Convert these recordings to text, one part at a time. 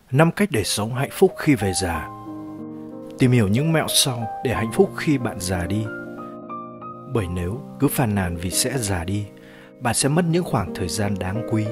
5 cách để sống hạnh phúc khi về già. Tìm hiểu những mẹo sau để hạnh phúc khi bạn già đi. Bởi nếu cứ phàn nàn vì sẽ già đi, bạn sẽ mất những khoảng thời gian đáng quý.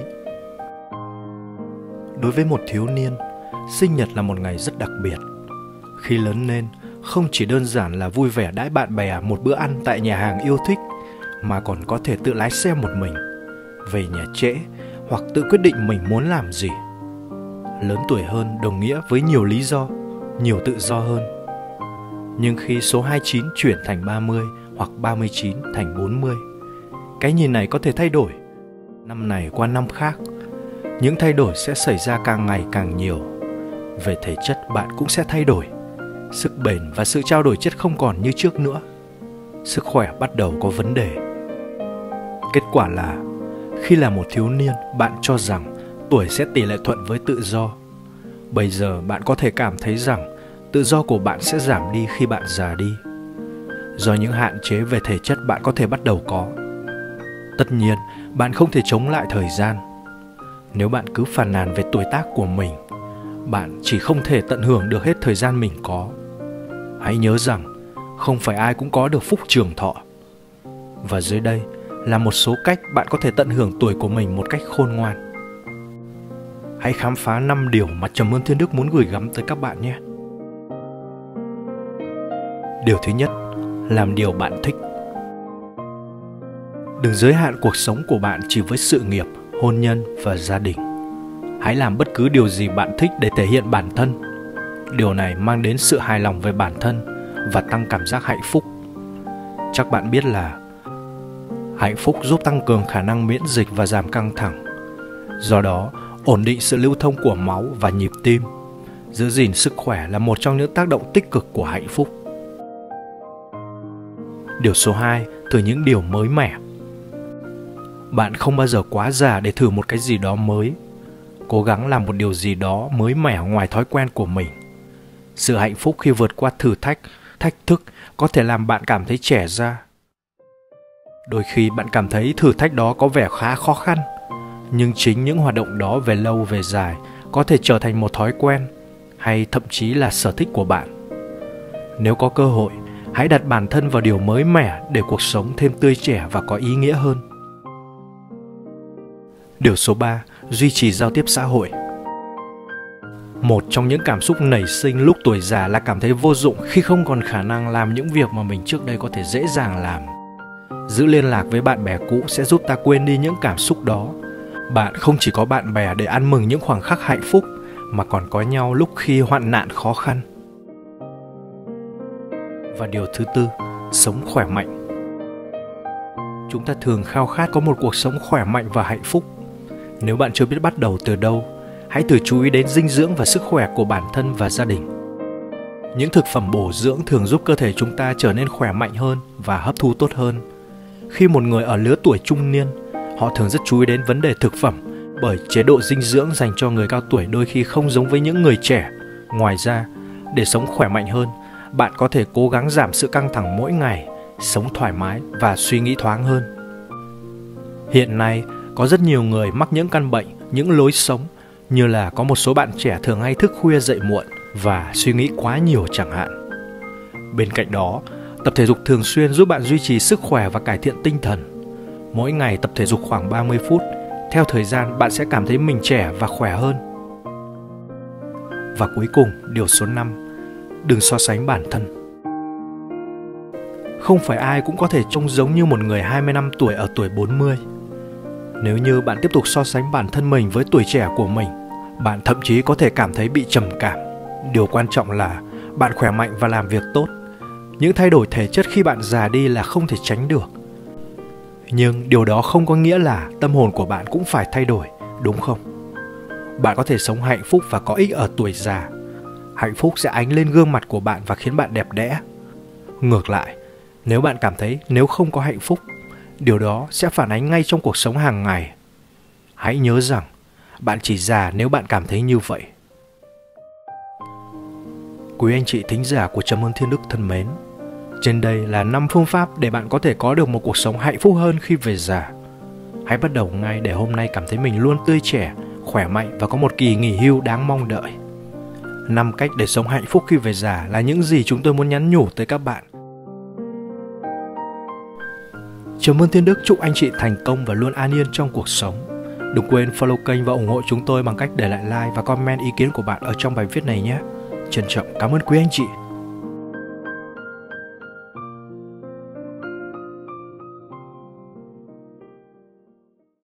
Đối với một thiếu niên, sinh nhật là một ngày rất đặc biệt. Khi lớn lên, không chỉ đơn giản là vui vẻ đãi bạn bè một bữa ăn tại nhà hàng yêu thích, mà còn có thể tự lái xe một mình, về nhà trễ hoặc tự quyết định mình muốn làm gì. Lớn tuổi hơn đồng nghĩa với nhiều lý do, nhiều tự do hơn. Nhưng khi số 29 chuyển thành 30 hoặc 39 thành 40, cái nhìn này có thể thay đổi. Năm này qua năm khác, những thay đổi sẽ xảy ra càng ngày càng nhiều. Về thể chất bạn cũng sẽ thay đổi. Sức bền và sự trao đổi chất không còn như trước nữa. Sức khỏe bắt đầu có vấn đề. Kết quả là khi là một thiếu niên, bạn cho rằng tuổi sẽ tỷ lệ thuận với tự do. Bây giờ bạn có thể cảm thấy rằng tự do của bạn sẽ giảm đi khi bạn già đi, do những hạn chế về thể chất bạn có thể bắt đầu có. Tất nhiên, bạn không thể chống lại thời gian. Nếu bạn cứ phàn nàn về tuổi tác của mình, bạn chỉ không thể tận hưởng được hết thời gian mình có. Hãy nhớ rằng, không phải ai cũng có được phúc trường thọ. Và dưới đây là một số cách bạn có thể tận hưởng tuổi của mình một cách khôn ngoan. Hãy khám phá 5 điều mà Trầm Ơn Thiên Đức muốn gửi gắm tới các bạn nhé. Điều thứ nhất, làm điều bạn thích. Đừng giới hạn cuộc sống của bạn chỉ với sự nghiệp, hôn nhân và gia đình. Hãy làm bất cứ điều gì bạn thích để thể hiện bản thân. Điều này mang đến sự hài lòng về bản thân và tăng cảm giác hạnh phúc. Chắc bạn biết là hạnh phúc giúp tăng cường khả năng miễn dịch và giảm căng thẳng. Do đó, ổn định sự lưu thông của máu và nhịp tim. Giữ gìn sức khỏe là một trong những tác động tích cực của hạnh phúc. Điều số 2, thử những điều mới mẻ. Bạn không bao giờ quá già để thử một cái gì đó mới. Cố gắng làm một điều gì đó mới mẻ ngoài thói quen của mình. Sự hạnh phúc khi vượt qua thử thách, thách thức có thể làm bạn cảm thấy trẻ ra. Đôi khi bạn cảm thấy thử thách đó có vẻ khá khó khăn, nhưng chính những hoạt động đó về lâu về dài có thể trở thành một thói quen, hay thậm chí là sở thích của bạn. Nếu có cơ hội, hãy đặt bản thân vào điều mới mẻ để cuộc sống thêm tươi trẻ và có ý nghĩa hơn. Điều số 3, duy trì giao tiếp xã hội. Một trong những cảm xúc nảy sinh lúc tuổi già là cảm thấy vô dụng khi không còn khả năng làm những việc mà mình trước đây có thể dễ dàng làm. Giữ liên lạc với bạn bè cũ sẽ giúp ta quên đi những cảm xúc đó. Bạn không chỉ có bạn bè để ăn mừng những khoảnh khắc hạnh phúc, mà còn có nhau lúc khi hoạn nạn khó khăn. Và điều thứ tư, sống khỏe mạnh. Chúng ta thường khao khát có một cuộc sống khỏe mạnh và hạnh phúc. Nếu bạn chưa biết bắt đầu từ đâu, hãy thử chú ý đến dinh dưỡng và sức khỏe của bản thân và gia đình. Những thực phẩm bổ dưỡng thường giúp cơ thể chúng ta trở nên khỏe mạnh hơn và hấp thu tốt hơn. Khi một người ở lứa tuổi trung niên, họ thường rất chú ý đến vấn đề thực phẩm, bởi chế độ dinh dưỡng dành cho người cao tuổi đôi khi không giống với những người trẻ. Ngoài ra, để sống khỏe mạnh hơn, bạn có thể cố gắng giảm sự căng thẳng mỗi ngày, sống thoải mái và suy nghĩ thoáng hơn. Hiện nay, có rất nhiều người mắc những căn bệnh, những lối sống, như là có một số bạn trẻ thường hay thức khuya dậy muộn và suy nghĩ quá nhiều chẳng hạn. Bên cạnh đó, tập thể dục thường xuyên giúp bạn duy trì sức khỏe và cải thiện tinh thần. Mỗi ngày tập thể dục khoảng 30 phút, theo thời gian bạn sẽ cảm thấy mình trẻ và khỏe hơn. Và cuối cùng, điều số 5, đừng so sánh bản thân. Không phải ai cũng có thể trông giống như một người 20 năm tuổi ở tuổi 40. Nếu như bạn tiếp tục so sánh bản thân mình với tuổi trẻ của mình, bạn thậm chí có thể cảm thấy bị trầm cảm. Điều quan trọng là bạn khỏe mạnh và làm việc tốt. Những thay đổi thể chất khi bạn già đi là không thể tránh được. Nhưng điều đó không có nghĩa là tâm hồn của bạn cũng phải thay đổi, đúng không? Bạn có thể sống hạnh phúc và có ích ở tuổi già. Hạnh phúc sẽ ánh lên gương mặt của bạn và khiến bạn đẹp đẽ. Ngược lại, nếu bạn cảm thấy nếu không có hạnh phúc, điều đó sẽ phản ánh ngay trong cuộc sống hàng ngày. Hãy nhớ rằng, bạn chỉ già nếu bạn cảm thấy như vậy. Quý anh chị thính giả của Trầm Ơn Thiên Đức thân mến, trên đây là 5 phương pháp để bạn có thể có được một cuộc sống hạnh phúc hơn khi về già. Hãy bắt đầu ngay để hôm nay cảm thấy mình luôn tươi trẻ, khỏe mạnh và có một kỳ nghỉ hưu đáng mong đợi. 5 cách để sống hạnh phúc khi về già là những gì chúng tôi muốn nhắn nhủ tới các bạn. Cảm ơn Thiên Đức, chúc anh chị thành công và luôn an yên trong cuộc sống. Đừng quên follow kênh và ủng hộ chúng tôi bằng cách để lại like và comment ý kiến của bạn ở trong bài viết này nhé. Trân trọng cảm ơn quý anh chị.